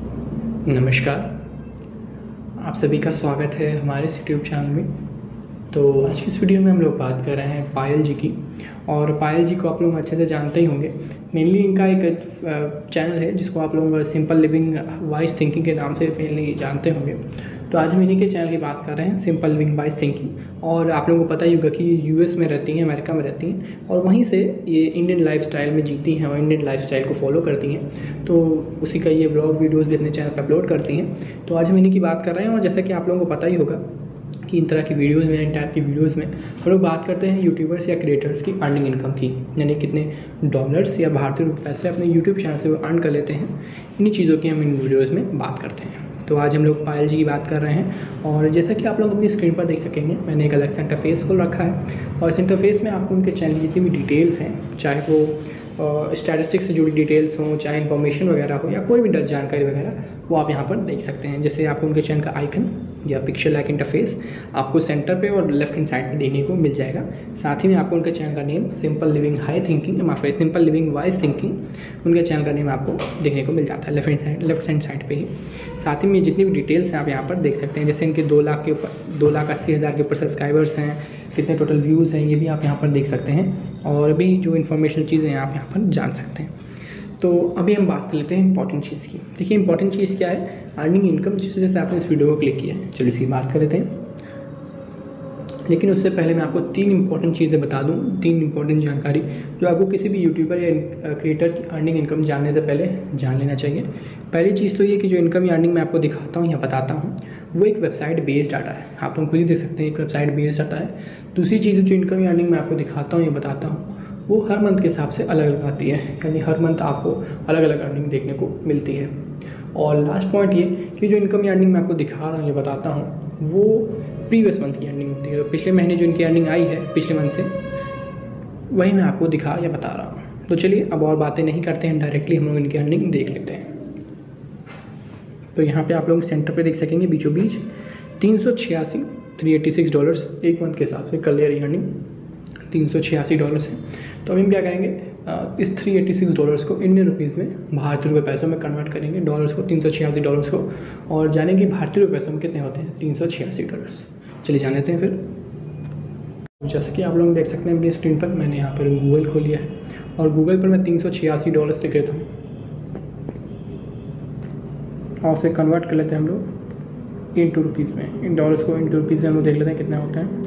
नमस्कार, आप सभी का स्वागत है हमारे इस यूट्यूब चैनल में। तो आज की इस वीडियो में हम लोग बात कर रहे हैं पायल जी की। और पायल जी को आप लोग अच्छे से जानते ही होंगे। मेनली इनका एक चैनल है जिसको आप लोग सिंपल लिविंग वाइज थिंकिंग के नाम से मेनली जानते होंगे। तो आज हम इन्हीं के चैनल की बात कर रहे हैं, सिंपल लिविंग वाइज थिंकिंग। और आप लोगों को पता ही होगा कि यूएस में रहती हैं, अमेरिका में रहती हैं, और वहीं से ये इंडियन लाइफस्टाइल में जीती हैं और इंडियन लाइफस्टाइल को फॉलो करती हैं। तो उसी का ये ब्लॉग वीडियोज़ भी अपने चैनल पर अपलोड करती हैं। तो आज हम इन्हीं की बात कर रहे हैं। और जैसा कि आप लोगों को पता ही होगा कि इन तरह की वीडियोज़ में, इन टाइप की वीडियोज़ में हम लोग बात करते हैं यूट्यूबर्स या क्रिएटर्स की अर्निंग इनकम की, यानी कितने डॉलर्स या भारतीय रुपये से अपने यूट्यूब चैनल से वो अर्न कर लेते हैं। इन्हीं चीज़ों की हम इन वीडियोज़ में बात करते हैं। तो आज हम लोग पायल जी की बात कर रहे हैं। और जैसा कि आप लोग अपनी स्क्रीन पर देख सकेंगे, मैंने एक अलग से इंटरफेस खोल रखा है। और इस इंटरफेस में आपको उनके चैनल की जितनी भी डिटेल्स हैं, चाहे वो स्टैटिस्टिक्स से जुड़ी डिटेल्स हों, चाहे इन्फॉर्मेशन वगैरह हो, या कोई भी जानकारी वगैरह, वो आप यहाँ पर देख सकते हैं। जैसे आपको उनके चैनल का आइकन या पिक्चर लाइक इंटरफेस आपको सेंटर पे और लेफ्ट हैंड साइड में देखने को मिल जाएगा। साथ ही में आपको उनके चैनल का name simple living high thinking, माफ करिए सिंपल लिविंग वाइज थिंकिंग, उनके चैनल का नेम आपको देखने को मिल जाता है लेफ्ट हैंड साइड पे ही। साथ ही में जितनी भी डिटेल्स हैं आप यहाँ पर देख सकते हैं। जैसे इनके 2,80,000 के ऊपर सब्सक्राइबर्स हैं, कितने टोटल व्यूज़ हैं, ये भी आप यहाँ पर देख सकते हैं। और भी जो इन्फॉर्मेशनल चीज़ें हैं आप यहाँ पर जान सकते हैं। तो अभी हम बात कर लेते हैं इंपॉर्टेंट चीज़ की। देखिए इंपॉर्टेंट चीज़ क्या है, अर्निंग इनकम, जिस वजह से आपने इस वीडियो को क्लिक किया है। चलिए इसकी बात कर लेते हैं। लेकिन उससे पहले मैं आपको 3 इंपॉर्टेंट चीज़ें बता दूँ, 3 इंपॉर्टेंट जानकारी जो आपको किसी भी यूट्यूबर या क्रिएटर की अर्निंग इनकम जानने से पहले जान लेना चाहिए। पहली चीज़ तो ये कि जो इनकम या अर्निंग मैं आपको दिखाता हूँ या बताता हूँ, वो एक वेबसाइट बेस्ड डाटा है। आप लोग खुद ही देख सकते हैं, एक वेबसाइट बेस्ड डाटा है। दूसरी चीज़ जो इनकम या अर्निंग मैं आपको दिखाता हूँ या बताता हूँ, वो हर मंथ के हिसाब से अलग अलग आती है, यानी हर मंथ आपको अलग अलग अर्निंग देखने को मिलती है। और लास्ट पॉइंट ये कि जो इनकम या अर्निंग मैं आपको दिखा रहा हूँ या बताता हूँ, वो प्रीवियस मंथ की अर्निंग होती है। तो पिछले महीने जो इनकी अर्निंग आई है पिछले मंथ से, वही मैं आपको दिखा या बता रहा हूँ। तो चलिए अब और बातें नहीं करते हैं, डायरेक्टली हम लोग इनकी अर्निंग देख लेते हैं। तो यहाँ पे आप लोग सेंटर पे देख सकेंगे बीचों बीच $386 एक मंथ के हिसाब से कल ईयर अर्निंग $386 है। तो अभी हम क्या करेंगे, इस $386 को इंडियन रुपीज़ में, भारतीय रुपये पैसों में कन्वर्ट करेंगे, डॉलर्स को, $386 को, और जानेंगे भारतीय रुपये पैसों में कितने होते हैं, $386। चलिए जान लेते हैं फिर। जैसे कि आप लोग देख सकते हैं अपनी स्क्रीन पर, मैंने यहाँ पर गूगल खोल लिया है और गूगल पर मैं $386 लिख लेता हूँ और फिर कन्वर्ट कर लेते हैं हम लोग इंटू रुपीज़ में। इन डॉलर्स को इंटू रुपीज़ में हम लोग देख लेते हैं कितना होता है।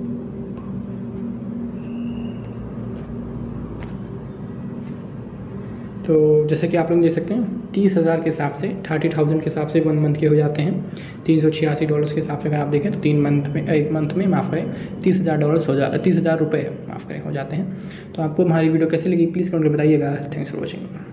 तो जैसे कि आप लोग देख सकते हैं 30,000 के हिसाब से, 30,000 के हिसाब से 1 मंथ के हो जाते हैं। $386 के हिसाब से अगर आप देखें तो 1 मंथ में माफ़ करें $30,000 हो जाता है, $30,000 माफ़ करें हो जाते हैं। तो आपको हमारी वीडियो कैसे लगी प्लीज़ कमेंट में बताइएगा। Thanks for watching.